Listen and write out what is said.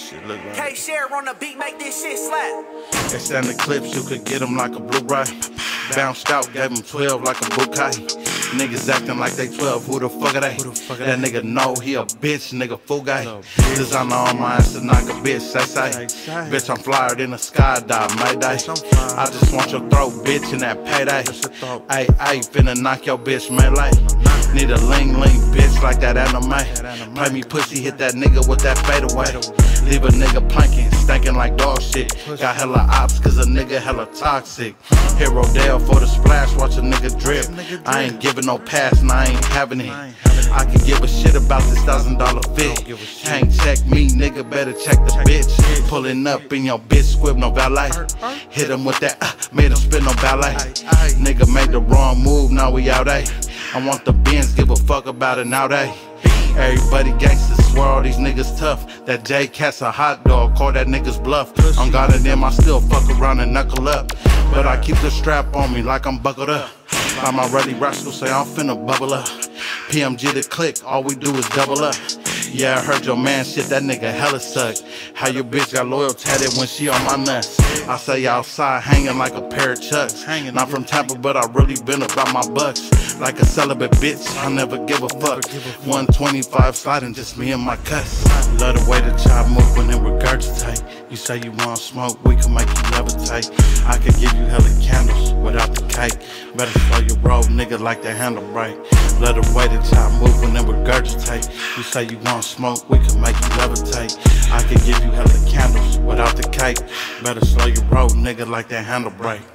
shit look like. K-Share on the beat, make this shit slap. They send the clips, you could get them like a Blu-ray. Bounced out, gave them 12 like a bouquet. Niggas acting like they 12, who the fuck are they? That nigga know he a bitch, nigga fool guy. Designer on my ass to knock a bitch, say. Bitch, I'm flyer than a skydive, mayday. I just want your throat, bitch, in that payday. Ayy, finna knock your bitch, melee. Need a ling, bitch, like that anime. Play me pussy, hit that nigga with that fadeaway. Leave a nigga planking, stinking like dog shit. Got hella ops, cause a nigga hella toxic. Hit Rodale for the splash, watch a nigga drip. I ain't giving no pass, and I ain't having it. I can give a shit about this $1,000 fit. Can't check me, nigga, better check the bitch. Pulling up in your bitch squib, no valet. Hit him with that, made him spit no ballet. Nigga made the wrong move, now we out, ayy. I want the Benz, give a fuck about it now, ayy. Everybody gangsters, swear all these niggas tough. That J-Cat's a hot dog, call that nigga's bluff. On God and them, I still fuck around and knuckle up. But I keep the strap on me like I'm buckled up. Like my Ruddy Rascal say I'm finna bubble up. PMG the click, all we do is double up. Yeah, I heard your man shit, that nigga hella suck. How your bitch got loyal tatted when she on my nuts. I say outside hanging like a pair of chucks. Not from Tampa, but I really been about my bucks. Like a celibate bitch, I never give a fuck. 125 sliding, just me and my cuss. Love the way the child move when it regurgitate. You say you want smoke, we can make you levitate. I could give you hella candles without the cake. Better slow your roll, nigga, like the handle brake. Love the way the child move when it regurgitate. You say you want smoke, we can make you levitate. I could give you hella candles without the cake. Better slow your roll, nigga, like that handle brake.